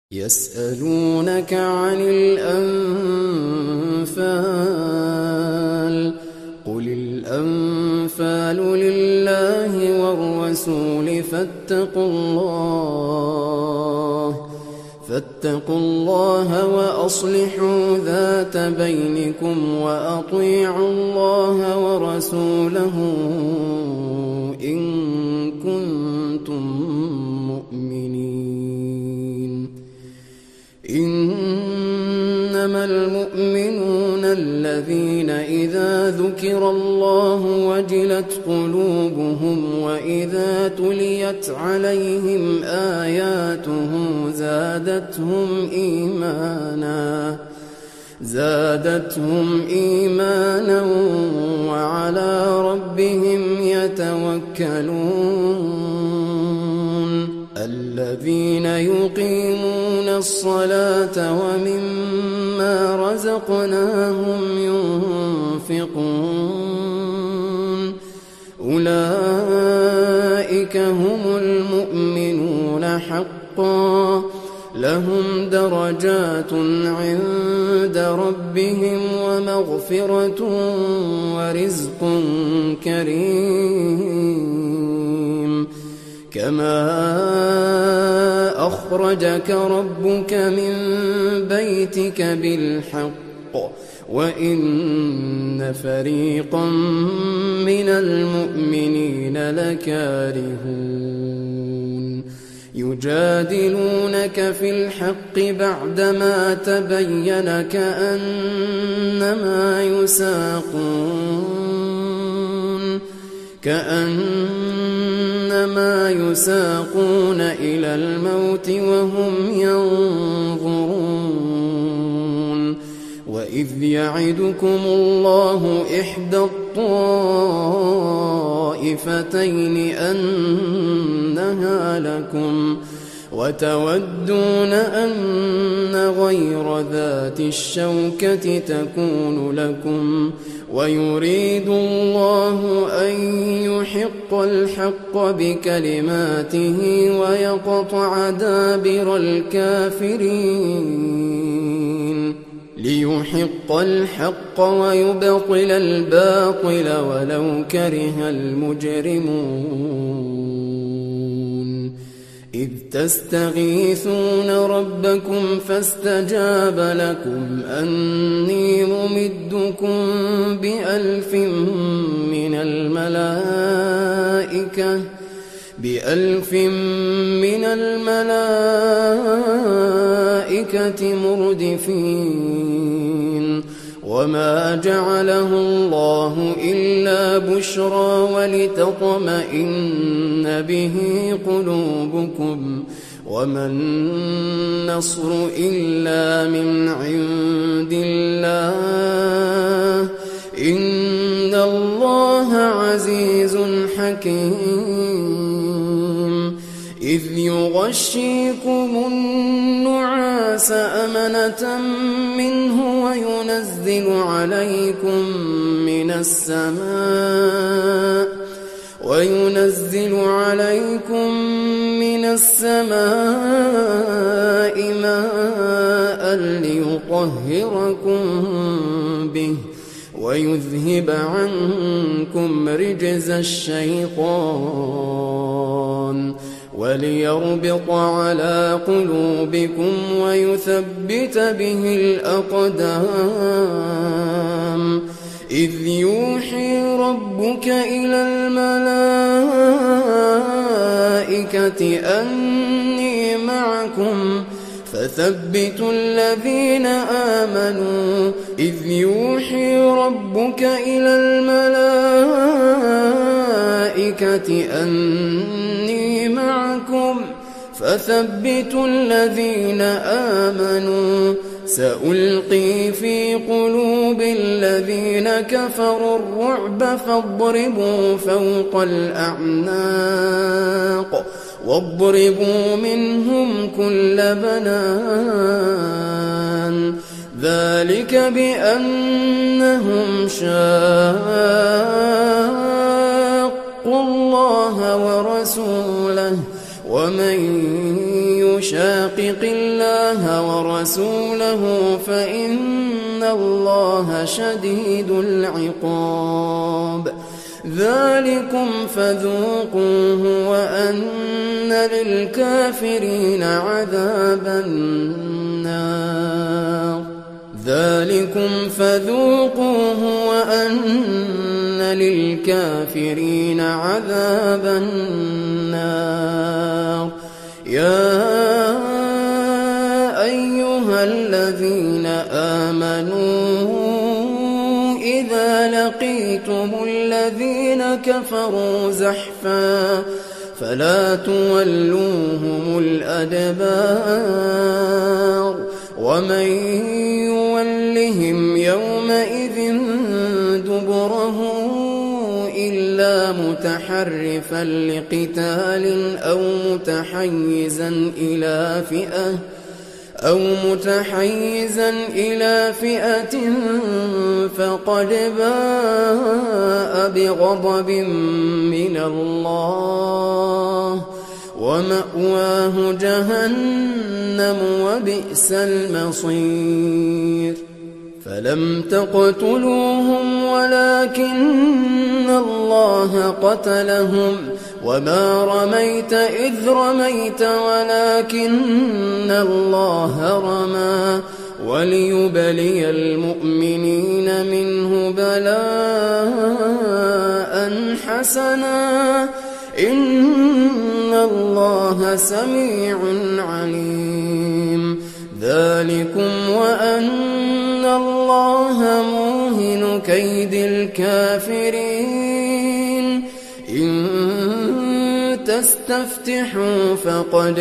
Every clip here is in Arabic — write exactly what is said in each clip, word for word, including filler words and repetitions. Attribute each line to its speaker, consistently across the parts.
Speaker 1: يسألونك عن الأنفال قل الأنفال لله والرسول فاتقوا الله فاتقوا الله وأصلحوا ذات بينكم وأطيعوا الله ورسوله إن كنتم مؤمنين. إنما المؤمنون الذين إذا ذكر الله وجلت قلوبهم وإذا تليت عليهم آياته زادتهم إيمانا زادتهم إيمانا وعلى ربهم يتوكلون. الذين يقيمون الصلاة ومما رزقناهم ينفقون أولئك هم المؤمنون حقا لهم درجات عند ربهم ومغفرة ورزق كريم. كما أخرجك ربك من بيتك بالحق وإن فريقا من المؤمنين لكارهون. يجادلونك في الحق بعدما تبين كأنما يساقون كأنما يساقون إلى الموت وهم ينظرون. وإذ يعدكم الله إحدى الطائفتين أنها لكم وتودون أن غير ذات الشوكة تكون لكم ويريد الله أن يحق الحق بكلماته ويقطع دابر الكافرين ليحق الحق ويبطل الباطل ولو كره المجرمون. إذ تستغيثون ربكم فاستجاب لكم أني ممدكم بألف من الملائكة بألف من الملائكة مردفين. وما جعله الله إلا بشرى ولتطمئن به قلوبكم وما النصر إلا من عند الله إن الله عزيز حكيم. إذ يغشيكم النعاس أمنة منه وينزل عليكم من السماء وينزل عليكم من السماء ماء ليطهركم به ويذهب عنكم رجز الشيطان وليربط على قلوبكم ويثبت به الأقدام. إذ يوحي ربك إلى الملائكة أني معكم فثبتوا الذين آمنوا إذ يوحي ربك إلى الملائكة أني معكم فثبتوا الذين آمنوا سألقي في قلوب الذين كفروا الرعب فاضربوا فوق الأعناق واضربوا منهم كل بنان ذلك بأنهم شاقوا الله ورسوله ومن يشاقق الله ورسوله فإن الله شديد العقاب. ذلكم فذوقوه وأن للكافرين عذاب النار ذلكم فذوقوه وأن للكافرين عذاب النار. يا أيها الذين آمنوا إذا لقيتم الذين كفروا زحفا فلا تولوهم الأدبار ومن يولهم يومئذ دبره إلا متحرفا لقتال أو متحيزا إلى فئة أو متحيزا إلى فئة فقد باء بغضب من الله ومأواه جهنم وبئس المصير. فلم تقتلوهم ولكن الله قتلهم وما رميت إذ رميت ولكن الله رمى وليبلي المؤمنين منه بلاء حسنا إن الله سميع عليم. ذلكم وأن الله موهن كيد الكافرين. إن تستفتحوا فقد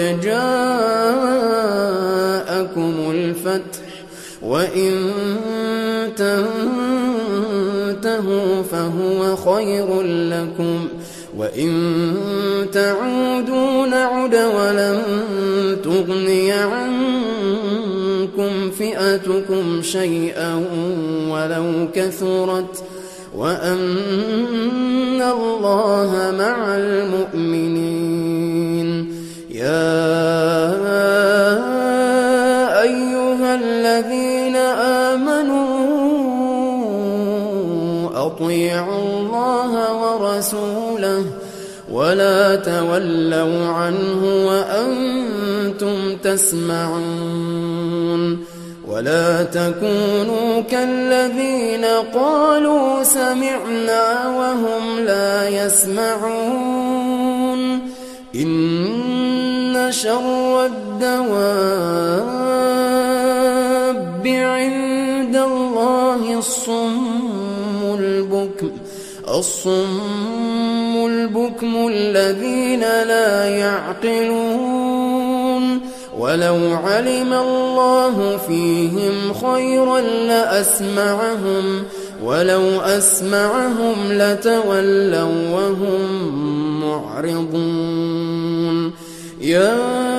Speaker 1: جاءكم الفتح وإن تنتهوا فهو خير لكم وإن تعودوا نعد ولن تغني عنكم فئتكم شيئا ولو كثرت وأن الله مع المؤمنين. يا أيها الذين آمنوا أطيعوا الله ورسوله ولا تولوا عنه وأنتم تسمعون. ولا تكونوا كالذين قالوا سمعنا وهم لا يسمعون. إن شر الدواب عند الله الصم البكم الصم البكم الذين لا يعقلون. ولو علم الله فيهم خيرا لأسمعهم ولو أسمعهم لتولوا وهم معرضون. يا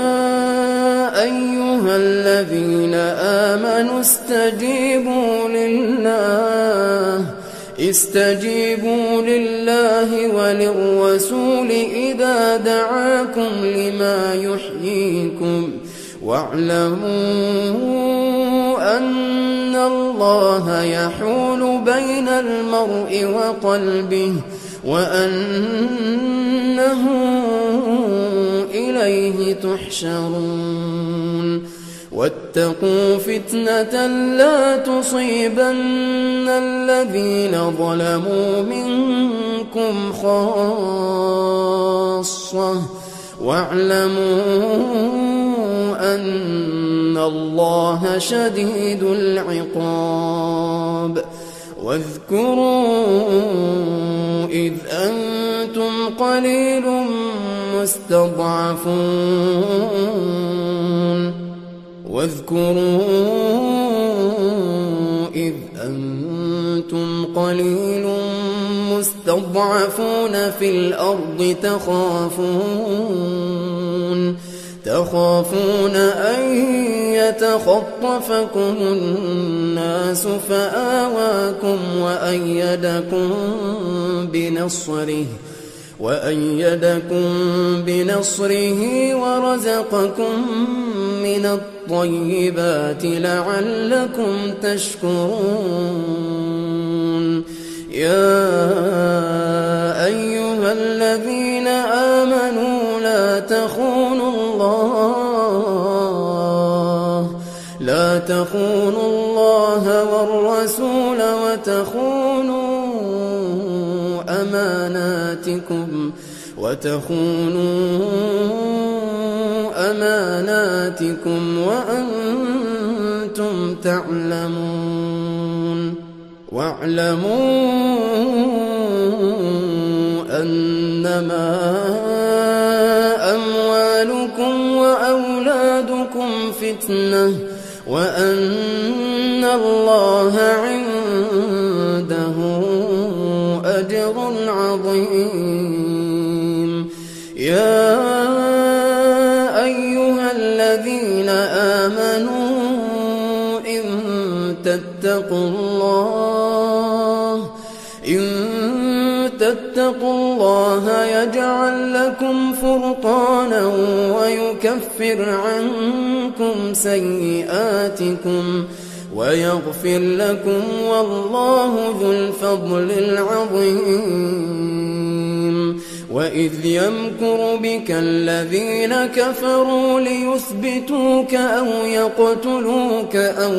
Speaker 1: أيها الذين آمنوا استجيبوا لله استجيبوا لله وللرسول إذا دعاكم لما يحييكم واعلموا أن الله يحول بين المرء وقلبه وأنه إليه تحشرون. واتقوا فتنة لا تصيبن الذين ظلموا منكم خاصة واعلموا أن الله شديد العقاب. واذكروا إذ أنتم قليل مستضعفون واذكروا إذ أنتم قليل مستضعفون في الأرض تخافون تخافون أن يتخطفكم الناس فآواكم وأيدكم بنصره وأيدكم بنصره ورزقكم من الطيبات لعلكم تشكرون يا أيها الذين آمنوا لا تخونوا الله لا تخونوا الله والرسول وتخونوا أماناتكم وتخونوا أماناتكم وأنتم تعلمون واعلموا أنما أموالكم وأولادكم فتنة وأن الله عنده أجر عظيم يا أيها الذين آمنوا إن تتقوا الله إن تتقوا الله يجعل لكم فرقانا ويكفر عنكم سيئاتكم ويغفر لكم والله ذو الفضل العظيم وإذ يمكر بك الذين كفروا ليثبتوك أو يقتلوك أو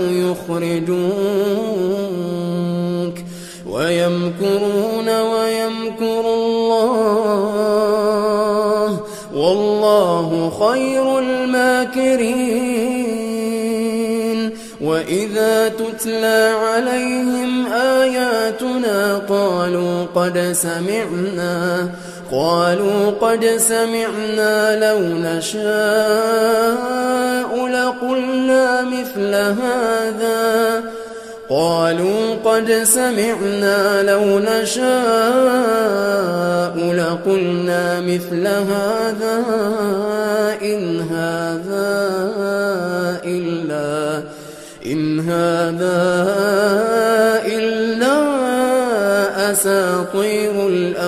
Speaker 1: يخرجوك ويمكرون ويمكر الله والله خير الماكرين وإذا تتلى عليهم آياتنا قالوا قد سمعنا قالوا قد سمعنا لو نشاء لقلنا مثل هذا قالوا قد سمعنا لو نشاء لقلنا مثل هذا إن هذا إلا إن هذا إلا أساطير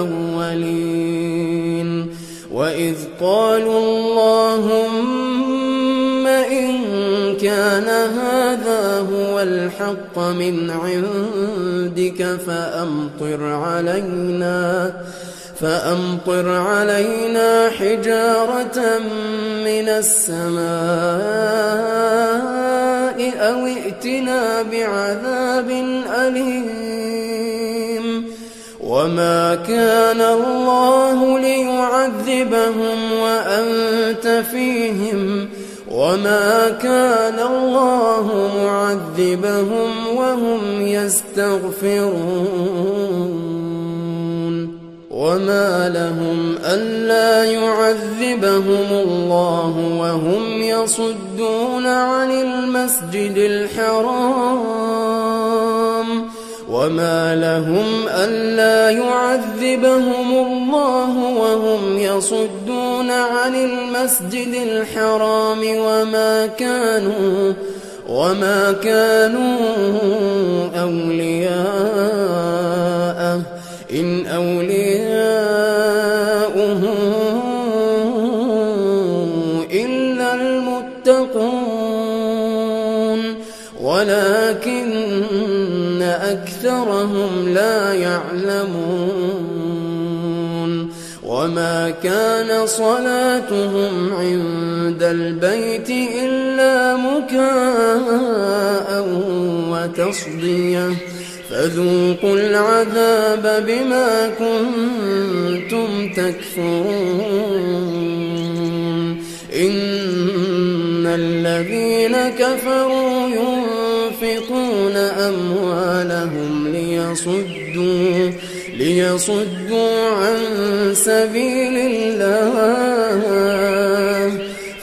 Speaker 1: الأولين وإذ قالوا اللهم إن كان هذا هو الحق من عندك فأمطر علينا فأمطر علينا حجارة من السماء أو ائتنا بعذاب أليم وما كان الله ليعذبهم وأنت فيهم وما كان الله معذبهم وهم يستغفرون وما لهم ألا يعذبهم الله وهم يصدون عن المسجد الحرام وما لهم ألا يعذبهم الله وهم يصدون عن المسجد الحرام وما كانوا وما كانوا أولياءه إن أولياؤه إلا المتقون ولكن أكثرهم لا يعلمون وما كان صلاتهم عند البيت إلا مكاء وتصدية فذوقوا العذاب بما كنتم تكفرون إن الذين كفروا ينفقون أموالهم ليصدوا ليصدوا عن سبيل الله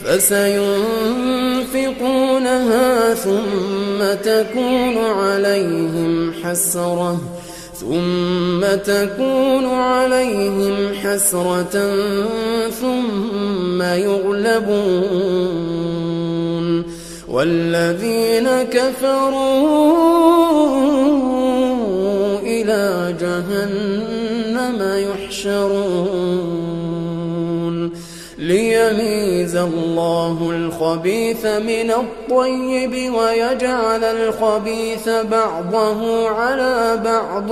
Speaker 1: فسينفقونها ثم تكون عليهم حسرة ثم تكون عليهم حسرة ثم يغلبون والذين كفروا إلى جهنم يحشرون ليميز الله الخبيث من الطيب ويجعل الخبيث بعضه على بعض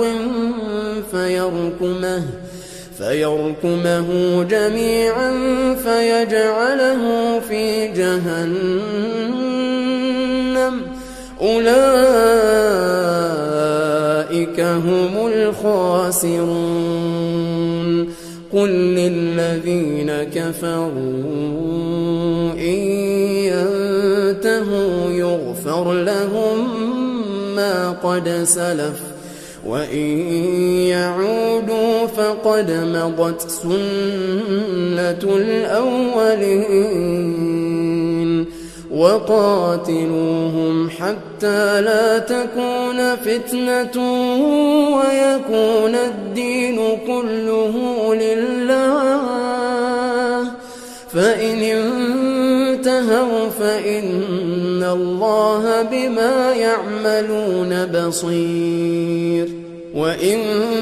Speaker 1: فيركمه فيركمه جميعا فيجعله في جهنم أولئك هم الخاسرون قل للذين كفروا إن ينتهوا يغفر لهم ما قد سلف وإن يعودوا فقد مضت سنة الأولين وقاتلوهم حتى لا تكون فتنة ويكون الدين كله لله فإن انتهوا فإن الله بما يعملون بصير وإن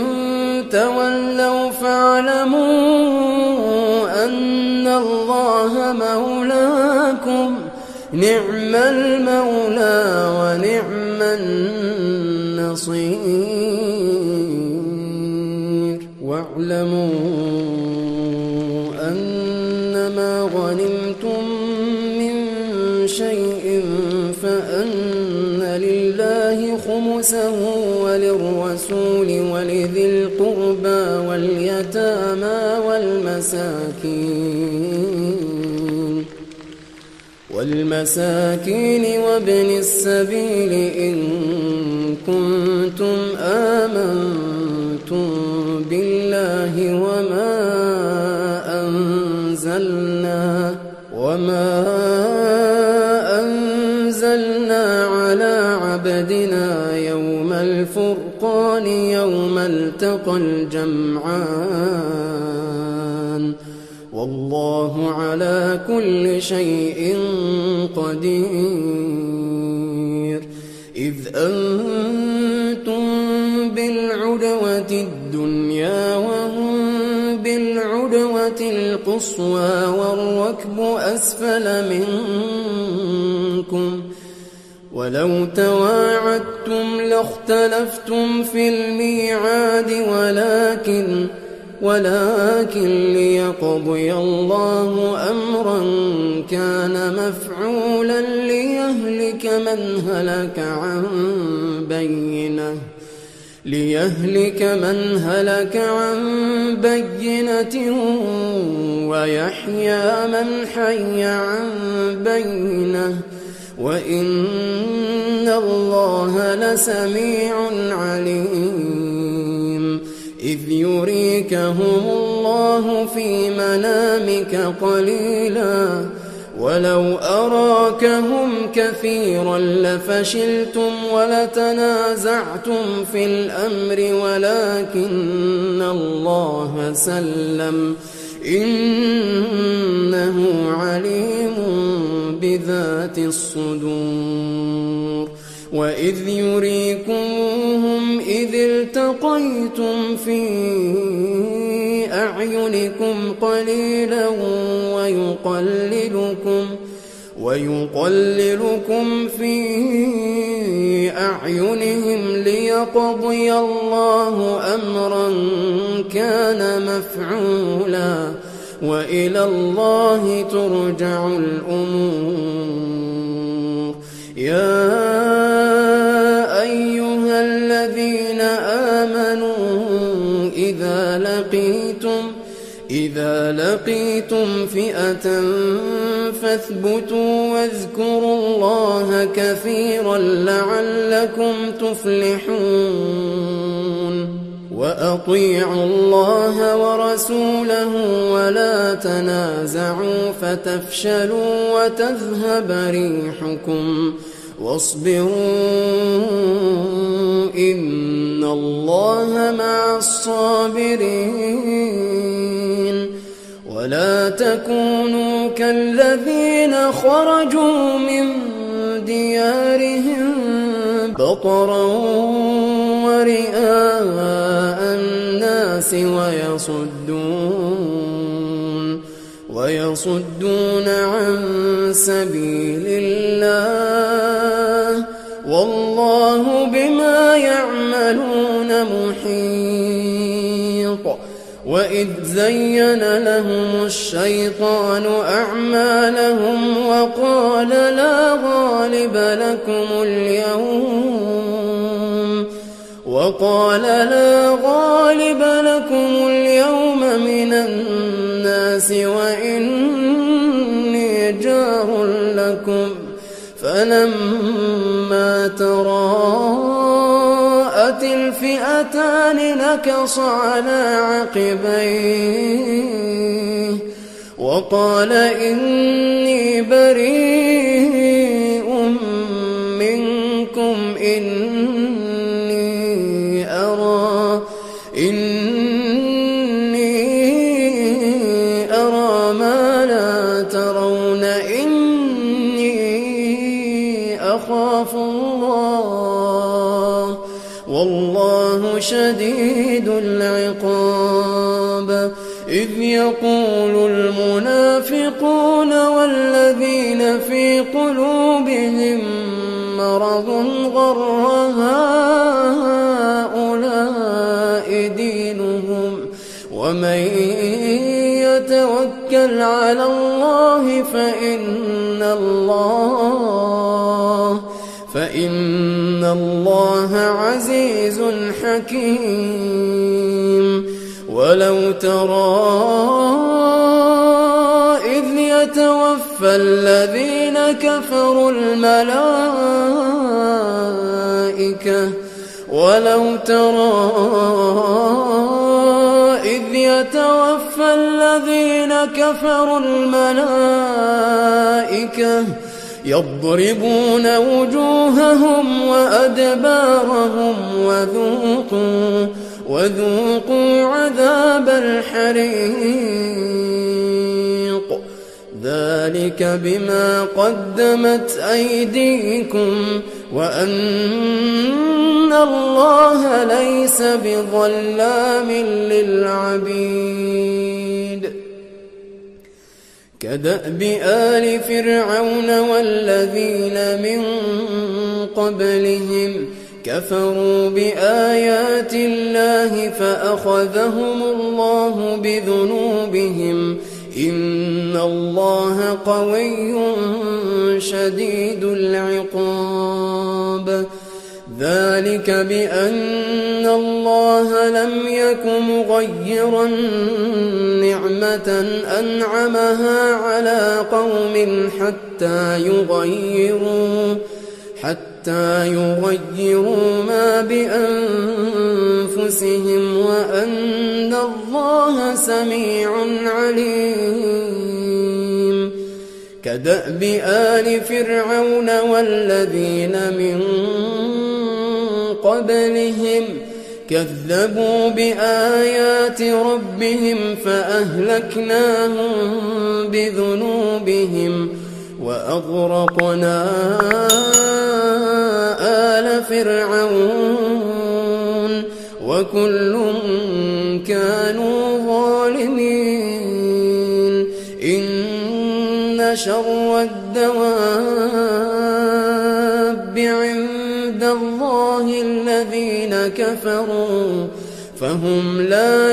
Speaker 1: تولوا فاعلموا أن الله مولاكم نعم المولى ونعم النصير واعلموا أنما غنمتم من شيء فأن لله خمسه وللرسول ولذي القربى واليتامى والمساكين والمساكين وابن السبيل إن كنتم آمنتم بالله وما أنزلنا وما أنزلنا على عبدنا يوم الفرقان يوم التقى الجمعان والله على كل شيء قدير إذ أنتم بالعدوة الدنيا وهم بالعدوة القصوى والركب أسفل منكم ولو تواعدتم لاختلفتم في الميعاد ولكن ولكن ليقضي الله أمرا كان مفعولا ليهلك من هلك عن بينة ليهلك من هلك عن بينة ويحيى من حي عن بينة وإن الله لسميع عليم إذ يريكهم الله في منامك قليلا ولو أراكهم كثيرا لفشلتم ولتنازعتم في الأمر ولكن الله سلم إنه عليم بذات الصدور وإذ يريكمهم إذ التقيتم في أعينكم قليلا ويقللكم ويقللكم في أعينهم ليقضي الله أمرا كان مفعولا وإلى الله ترجع الأمور يا أيها الذين آمنوا إذا لقيتم إذا لقيتم فئة فاثبتوا واذكروا الله كثيرا لعلكم تفلحون وأطيعوا الله ورسوله ولا تنازعوا فتفشلوا وتذهب ريحكم واصبروا إن الله مع الصابرين ولا تكونوا كالذين خرجوا من ديارهم بطرا ورئاء الناس الناس ويصدون ويصدون عن سبيل الله والله بما يعملون محيط. وإذ زين لهم الشيطان أعمالهم وقال لا غالب لكم اليوم وقال لا غالب لكم اليوم من الناس وإني جار لكم فلما تراءت الفئتان نكص على عقبيه وقال إني بريء منكم إني أرى إني أرى ما لا ترون إني أخاف الله والله شديد العقاب. إذ يقول المنافقون والذين في قلوبهم مرض غر هؤلاء دينهم ومن يتوكل على الله فإن الله فإن الله عزيز حكيم. ولو ترى إذ يتوفى الذين كفروا الملائكة ولو ترى إذ يتوفى الذين كفروا الملائكة يضربون وجوههم وأدبارهم وذوقوا وذوقوا عذاب الحريق ذلك بما قدمت أيديكم وأن الله ليس بظلام للعبيد. كدأب آل فرعون والذين من قبلهم كفروا بآيات الله فأخذهم الله بذنوبهم إن الله قوي شديد العقاب. ذلك بأن الله لم يك مغيرا نعمة أنعمها على قوم حتى يغيروا حتى يغيروا ما بأنفسهم وأن الله سميع عليم. كدأب آل فرعون والذين من قبلهم كذبوا بآيات ربهم فأهلكناهم بذنوبهم وأغرقنا آل فرعون وكل كانوا ظالمين. إن شر الدواب عند الله الذين كفروا فهم لا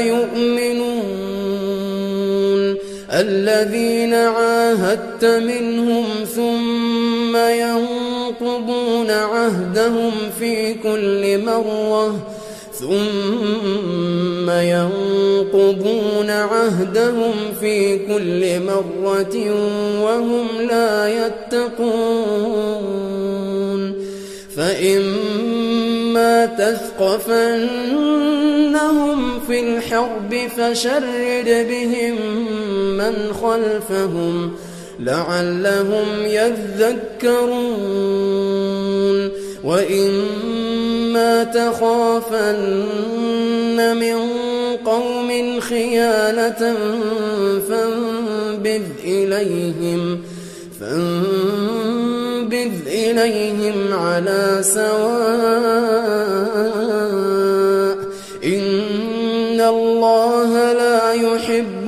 Speaker 1: يؤمنون. الذين عاهدت منهم ثم ينقضون عهدهم في كل مرة ثم ينقضون عهدهم في كل مرة وهم لا يتقون. فإما تثقفنهم في الحرب فشرد بهم من خلفهم لعلهم يذكرون. وإما تخافن من قوم خيانة فانبذ إليهم فانبذ إليهم على سواء إن الله لا يحب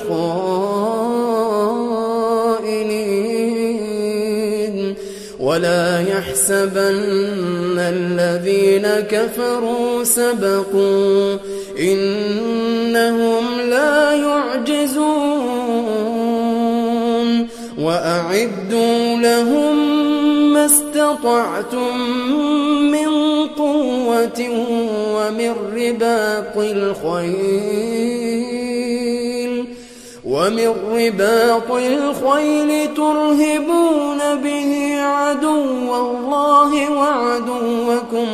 Speaker 1: الخائنين ولا يحسبن الذين كفروا سبقوا إنهم لا يعجزون وأعدوا لهم ما استطعتم من قوة ومن رباط الخيل ومن رباط الخيل ترهبون به عدو الله وعدوكم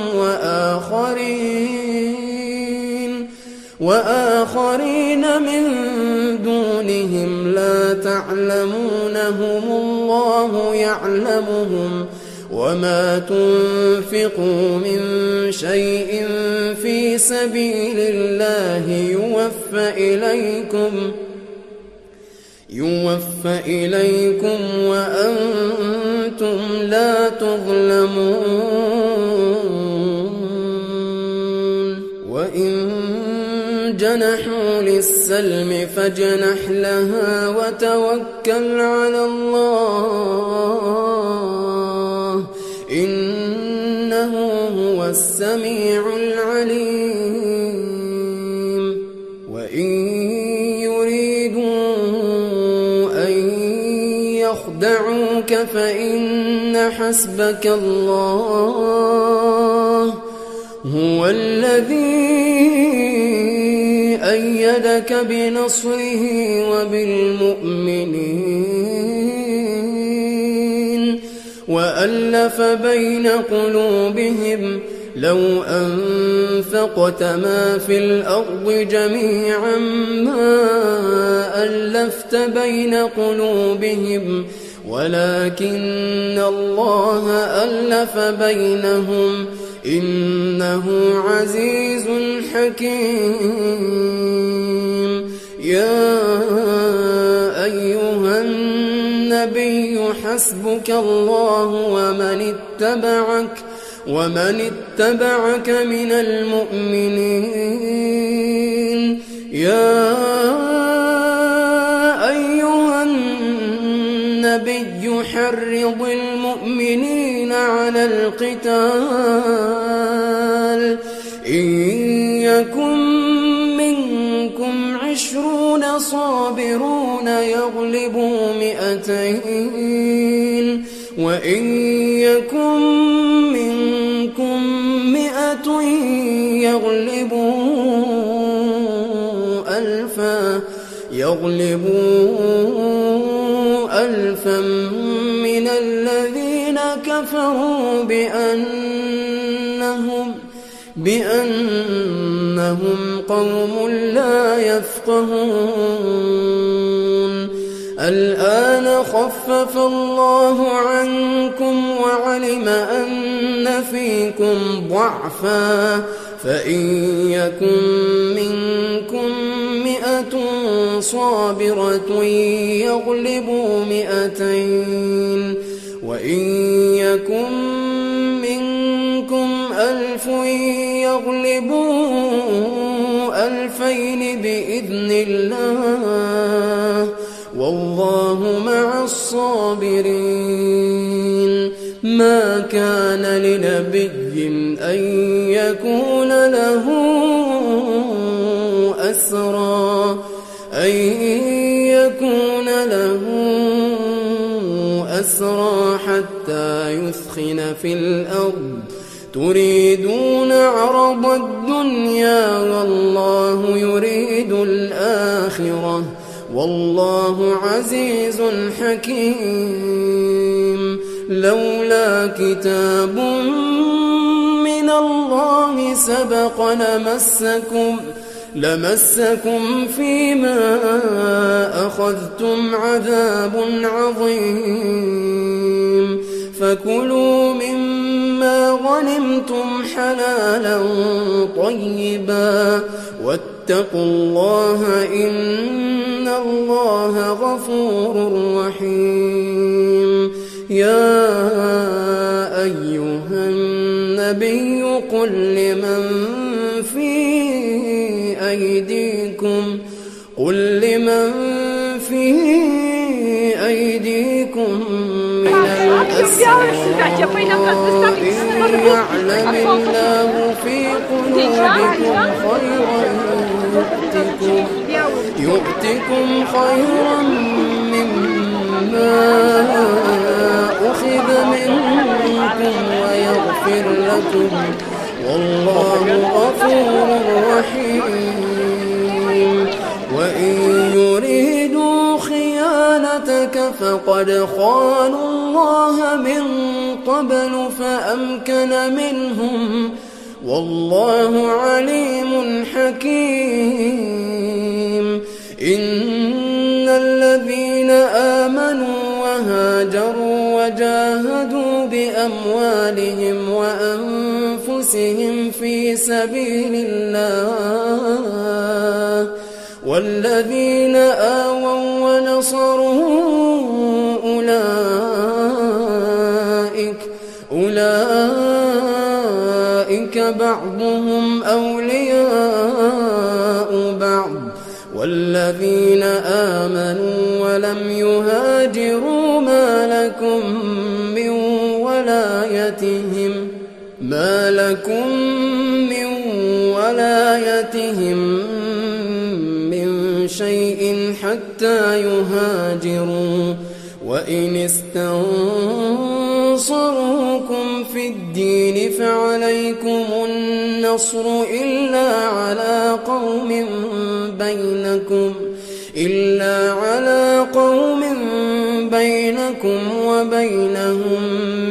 Speaker 1: وآخرين وآخرين من دونهم لا تعلمونهم الله يعلمهم وما تنفقوا من شيء في سبيل الله يوفى إليكم يوفى إليكم وأنتم لا تظلمون وإن جنحوا للسلم فاجنح لها وتوكل على الله إنه هو السميع العليم وإن يريدوا أن يخدعوك فإن حسبك الله هو الذي أيدك بنصره وبالمؤمنين وألف بين قلوبهم لو أنفقت ما في الأرض جميعا ما ألفت بين قلوبهم ولكن الله ألف بينهم إنه عزيز حكيم يا أيها النبي حسبك الله ومن اتبعك ومن اتبعك من المؤمنين يا أيها النبي حرض المؤمنين على القتال إن يكن منكم عشرون صابرون يغلبوا مئتين وإن يكن منكم مئة يغلبوا ألفا يغلبوا ألفا من الذين كفروا بأنهم بأنهم قوم لا يفقهون الآن خفف الله عنكم وعلم أن فيكم ضعفا فإن يكن منكم مئة صابرة يغلبوا مئتين وإن يكن منكم ألف يغلبوا ألفين بإذن الله والله مع الصابرين ما كان لنبي أن يكون له أسرى أن يكون له أسرى حتى يثخن في الأرض تريدون عرض الدنيا والله يريد الآخرة والله عزيز حكيم لولا كتاب من الله سبق لمسكم لمسكم فيما أخذتم عذاب عظيم فكلوا مما غنمتم حلالا طيبا واتقوا الله إن الله غفور رحيم يا أيها النبي قل لمن في أيديكم قل لمن في أيديكم من الأسرى إن يعلم الله في قلوبكم خيرا يؤتكم, يؤتكم خيرا مما أخذ منكم ويغفر لكم والله غفور رحيم. وإن يريدوا خيانتك فقد خانوا الله من قبل فأمكن منهم والله عليم حكيم. إن الذين آمنوا وهاجروا وجاهدوا بأموالهم وأنفسهم في سبيل الله والذين آووا ونصروا أولئك أولئك بعضهم أولياء بعض والذين آمنوا ولم يهاجروا ما لكم من ولايتهم ما لكم من ولايتهم من شيء حتى يهاجروا وإن استنصروكم في الدين فعليكم النصر إلا على قوم بينكم إلا على قوم بينكم وبينهم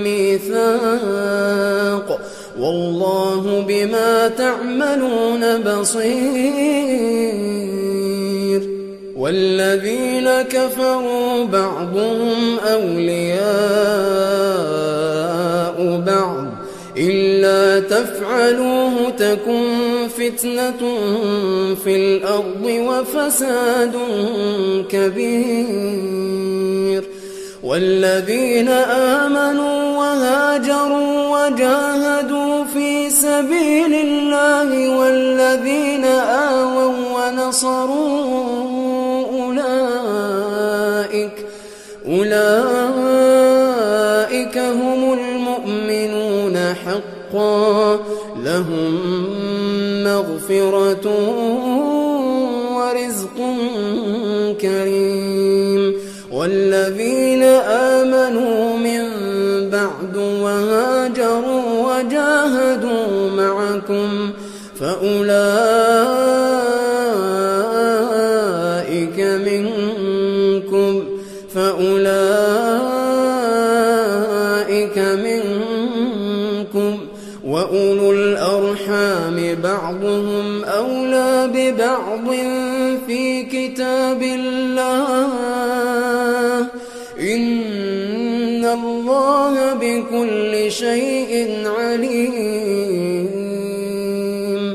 Speaker 1: ميثاق والله بما تعملون بصير. والذين كفروا بعضهم أولياء بعض إلا تفعلوه تكن فتنة في الأرض وفساد كبير. والذين آمنوا وهاجروا وجاهدوا في سبيل الله والذين آووا ونصروا أولئك أولئك هم المؤمنون حقا لهم مغفرة ورزق كريم. والذين آمنوا من بعد وهاجروا وجاهدوا معكم فأولئك منكم فأولئك منكم وأولو الأرحام بعضهم أولى ببعض في كتاب الله إن الله بكل شيء عليم.